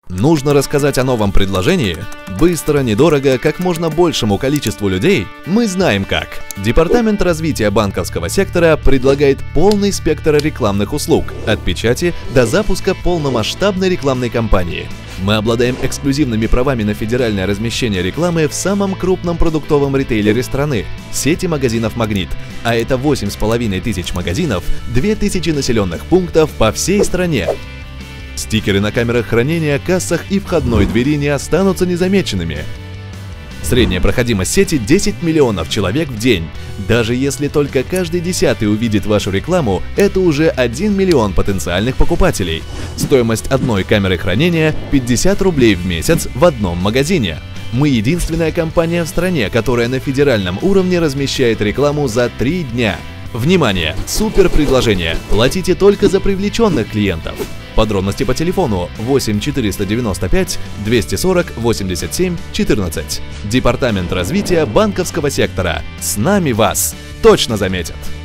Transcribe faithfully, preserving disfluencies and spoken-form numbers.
Нужно рассказать о новом предложении? Быстро, недорого, как можно большему количеству людей? Мы знаем как. Департамент развития банковского сектора предлагает полный спектр рекламных услуг, от печати до запуска полномасштабной рекламной кампании. Мы обладаем эксклюзивными правами на федеральное размещение рекламы в самом крупном продуктовом ритейлере страны – сети магазинов «Магнит». А это восемь с половиной тысяч магазинов, две тысячи населенных пунктов по всей стране. Стикеры на камерах хранения, кассах и входной двери не останутся незамеченными. Средняя проходимость сети – десять миллионов человек в день. Даже если только каждый десятый увидит вашу рекламу, это уже один миллион потенциальных покупателей. Стоимость одной камеры хранения – пятьдесят рублей в месяц в одном магазине. Мы единственная компания в стране, которая на федеральном уровне размещает рекламу за три дня. Внимание! Супер предложение! Платите только за привлеченных клиентов. Подробности по телефону восемь четыреста девяносто пять двести сорок восемьдесят семь четырнадцать. Департамент развития банковского сектора. С нами вас точно заметят!